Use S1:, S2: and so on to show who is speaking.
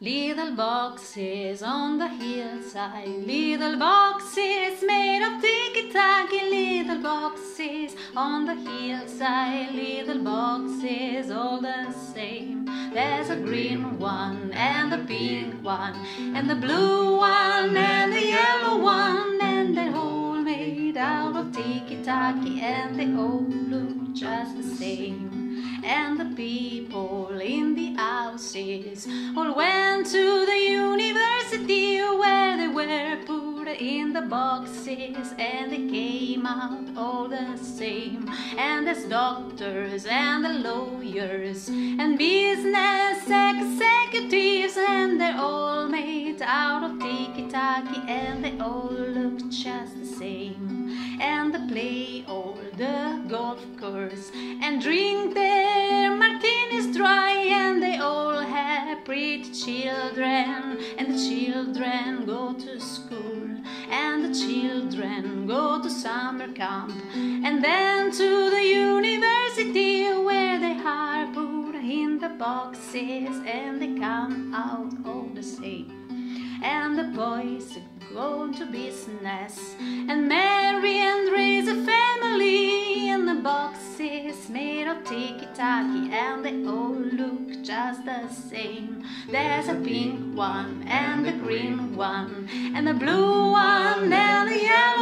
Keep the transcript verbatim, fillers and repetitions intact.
S1: Little boxes on the hillside, little boxes made of tiki-taki, little boxes on the hillside, little boxes all the same. There's a green one and a pink one and the blue one and the yellow one, and they're all made out of tiki-taki and they all look just the same. And the people in the houses all went to the university where they were put in the boxes and they came out all the same. And there's doctors and the lawyers and business executives, and they're all made out of tiki-taki and they all look just the same. And they play all the golf course and drink their martinis dry, and they all have pretty children, and the children go to school, and the children go to summer camp, and then to the university where they are put in the boxes and they come out all the same. And the boys go to business and marry and raise a family in the boxes made of tiki-taki, and they all look just the same. There's a pink one and a green one and a blue one and a yellow